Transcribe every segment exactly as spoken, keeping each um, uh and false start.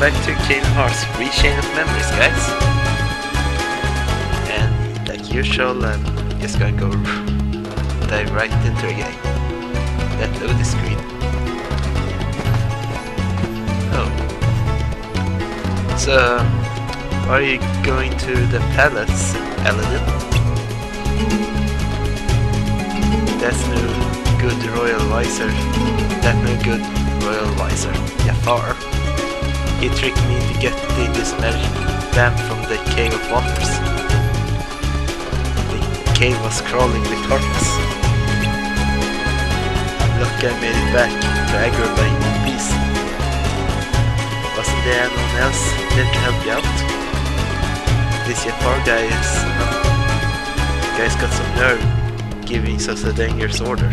back to Kingdom Hearts Rechain of Memories, guys. And like usual, I'm just gonna go dive right into the game. That loading screen. Oh. So, are you going to the palace, Aladdin? That's no good royal visor. That's no good royal visor. Jafar. He tricked me into getting this magic lamp from the Cave of Wonders. The cave was crawling with tortoise. I'm lucky I made it back to Agrabah in one piece. Wasn't there anyone else there to help you out? This Jafar guy is... Uh, guy's got some nerve giving such a dangerous order.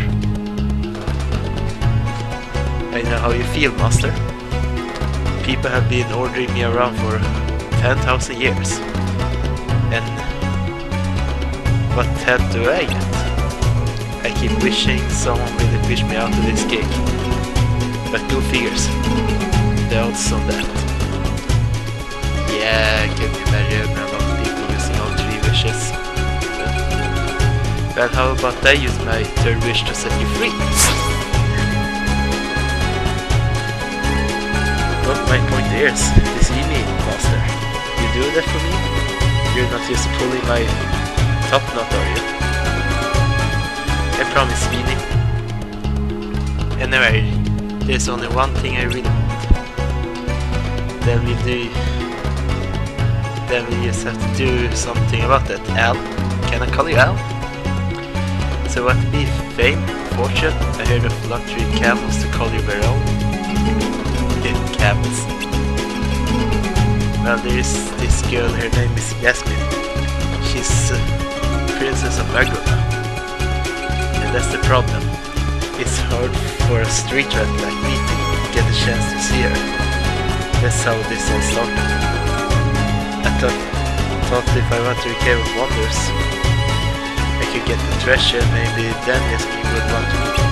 I know how you feel, Master. People have been ordering me around for ten thousand years. And what help do I get? I keep wishing someone really pushed me out of this gig. But go figures. The odds on that. Yeah, I can imagine a lot of people using all three wishes. Well, how about I use my third wish to set you free? But my point is, to see me, Master. You do that for me? You're not just pulling my top knot, are you? I promise, Speedy. Anyway, there's only one thing I really want. Then we do... Then we just have to do something about it. Al? Can I call you Al? So what be fame, fortune? I heard of luxury camels to call you their own. Camels. Well, there's this girl, her name is Yasmin. She's uh, Princess of Agrabah. And that's the problem. It's hard for a street rat like me to get a chance to see her. That's how this all started. I thought, thought if I went to the Cave of Wonders, I could get the treasure, maybe then Yasmin would want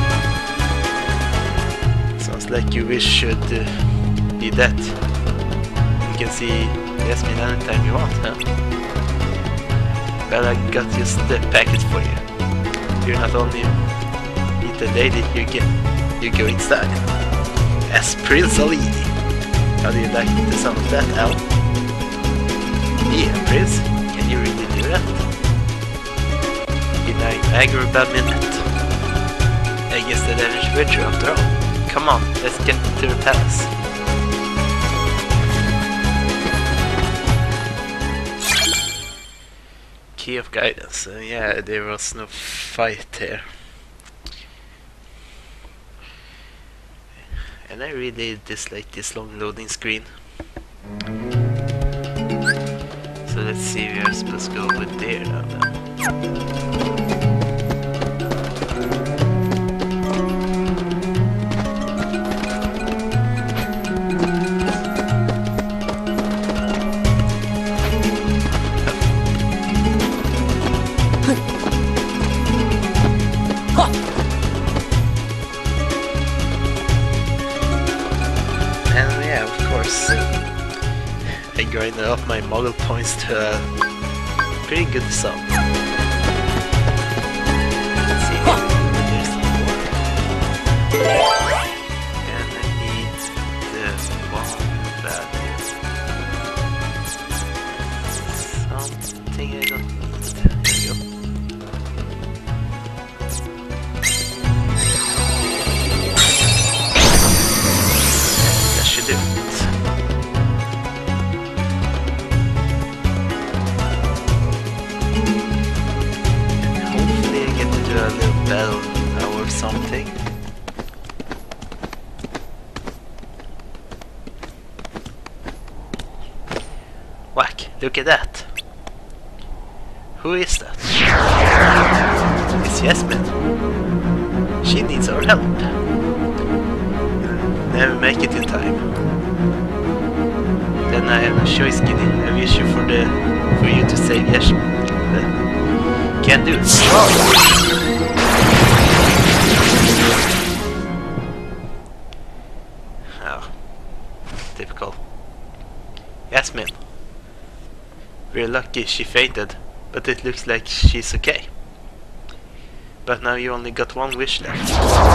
to. Sounds like you wish should uh, be that. You can see Yasmin anytime you want, huh? Well, I got just the packet for you. You're not only meet the lady, you get you go inside as Prince Ali. How do you like the sound of that, Al? Yeah, Prince, can you really do that? In an Agrabah minute. I guess the damage with you after all. Come on, let's get to the palace. Key of guidance. Uh, yeah, there was no fight here. And I really dislike this long loading screen. So let's see if we are supposed to go over there now then. I grinded up my model points to a pretty good sum. Let's see here, there's some more. And I need this one value. Something I don't need. There you go. That should do it. A little bell now or something. Whack, look at that. Who is that? It's Yasmin. She needs our help. Never make it in time. Then I have a choice, Giddy. I wish you for the for you to save Yasmin. Can't do it. Oh, typical. Yasmin. We're lucky she fainted, but it looks like she's okay. But now you only got one wish left.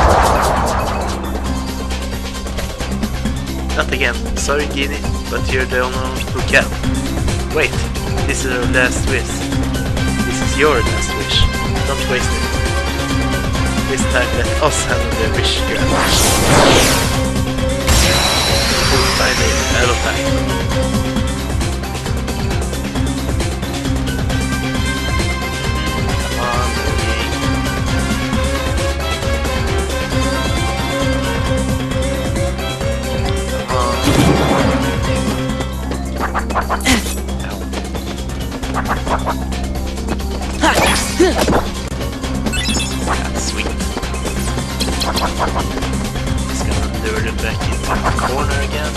Not again. Sorry, Ginny, but you're the only one who can. Wait, this is our last wish. This is your last wish. Don't waste it. This time let us handle the wish grab. We'll find a battle time. Sweet. Just gonna lure them back into the corner again.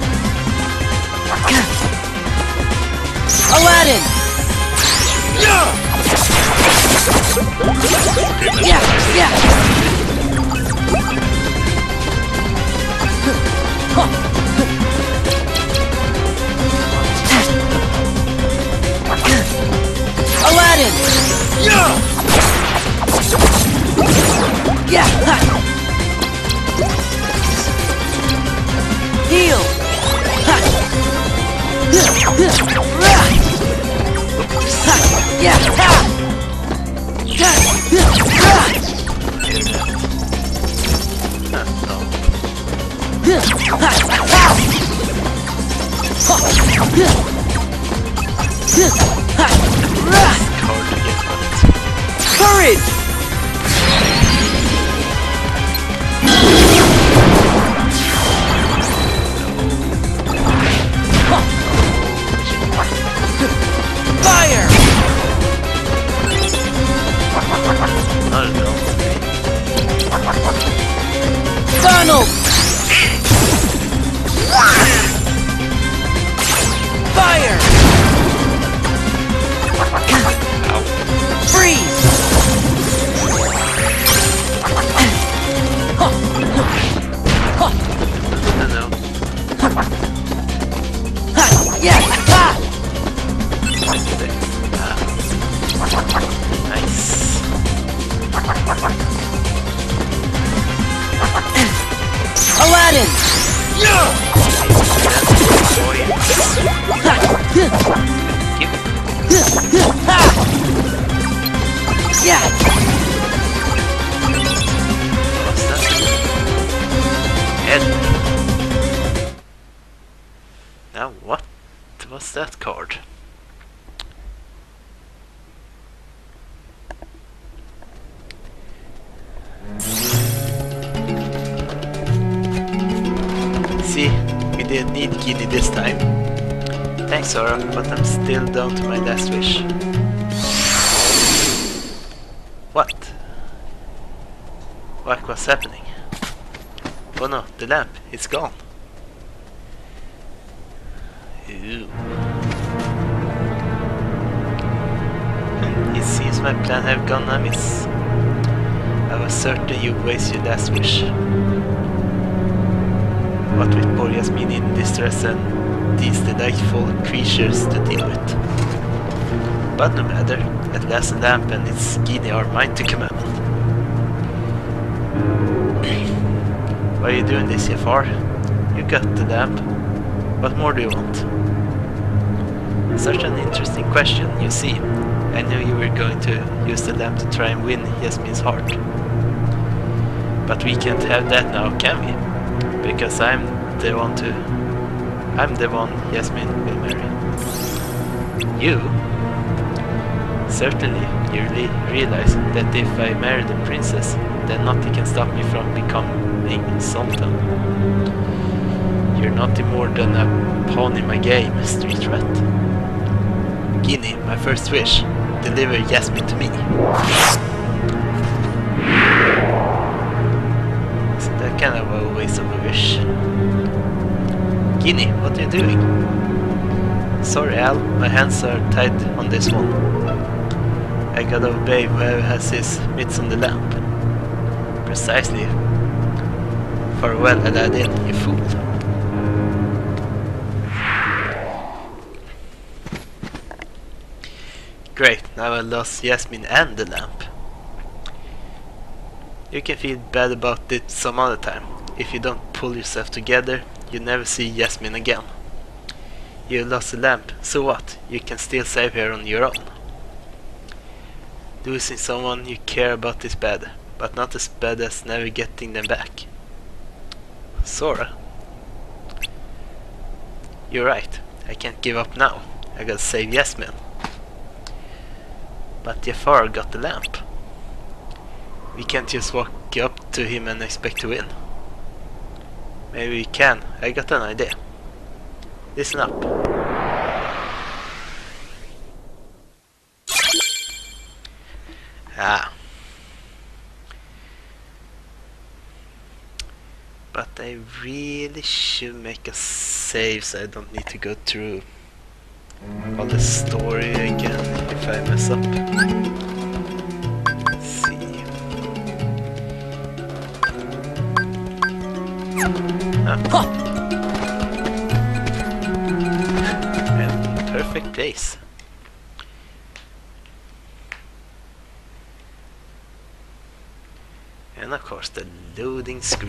Aladdin! Yeah! Yeah! Aladdin! Yeah! Yeah! Heal! Yeah! Courage! Fire! Donald! Fire! Freeze! Hello. Yeah! Nice. Aladdin! Yeah! Yeah! What's that? Ed. Now what was that card? See, we didn't need Ginny this time. Thanks, Sora, but I'm still down to my last wish. What? What was happening? Oh no, the lamp, it's gone. Ooh. It seems my plan have gone amiss. I was certain you'd waste your last wish. What with poor Yasmin in distress and these delightful creatures to deal with. But no matter, at last the lamp and its Ginny are mine to command. Why are you doing this, Jafar? You got the lamp. What more do you want? Such an interesting question, you see. I knew you were going to use the lamp to try and win Yasmin's heart. But we can't have that now, can we? Because I'm the one to... I'm the one Yasmin will marry. You? Certainly, you really realize that if I marry the princess, then nothing can stop me from becoming Sultan. You're nothing more than a pawn in my game, street rat. Ginny, my first wish, deliver Yasmin to me. Isn't that kind of a waste of a wish? Ginny, what are you doing? Sorry, Al, my hands are tied on this one. I gotta obey whoever has his mitts on the lamp. Precisely. Farewell, Aladdin, you fool. Great, now I lost Yasmin and the lamp. You can feel bad about it some other time. If you don't pull yourself together, you never see Yasmin again. You lost the lamp, so what? You can still save her on your own. Losing someone you care about is bad, but not as bad as never getting them back. Sora. You're right, I can't give up now. I gotta save Yasmin. But Jafar got the lamp. We can't just walk up to him and expect to win. Maybe we can. I got an idea. Listen up. Ah. But I really should make a save so I don't need to go through all the story again if I mess up. Let's see. Ah. And perfect place. And of course the loading screen.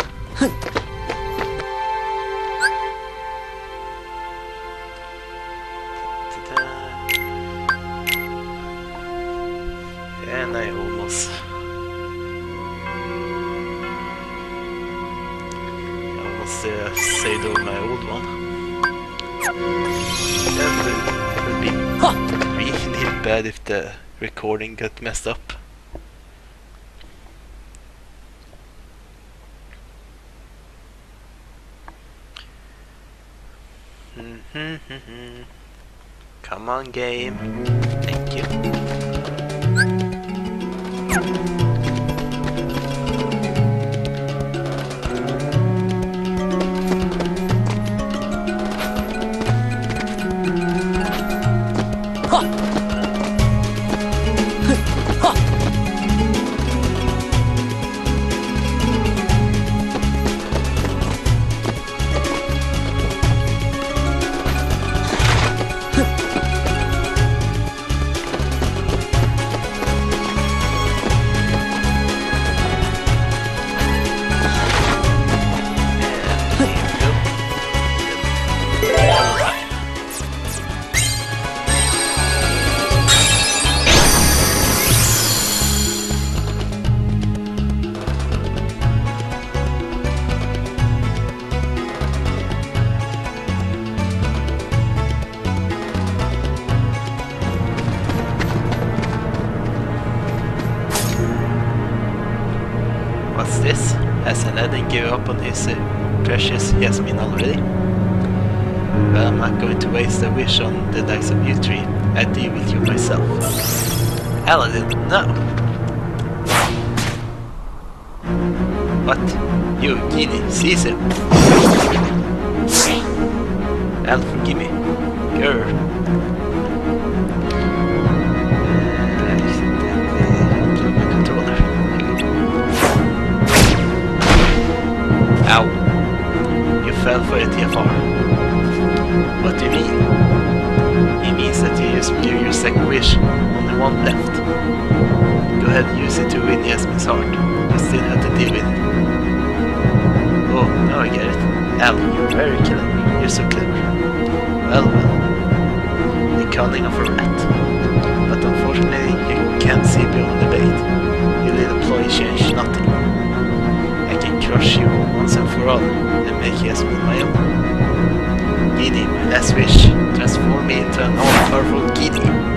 And I almost I almost uh, saved over my old one. And it would be really bad if the recording got messed up. Come on, game. Thank you. What's this? Has Aladdin given up on his uh, precious Yasmin already? Well, I'm not going to waste a wish on the likes of you three. I deal with you myself. Aladdin, no! What? You, Genie, seize him! Al, forgive me. Grr. Ow. You fell for it, Jafar. What do you mean? It means that you just blew your second wish. Only one left. Go ahead and use it to win Yasmin's heart. You still have to deal with it. Oh, now I get it. Al, you're very clever. You're so clever. Well, well. The cunning of a rat. But unfortunately, you can't see beyond the bait. Your little ploy changed nothing. I can crush you once and for all, and make Yasmin my own. Genie, my last wish, transform me into an all-powerful Genie.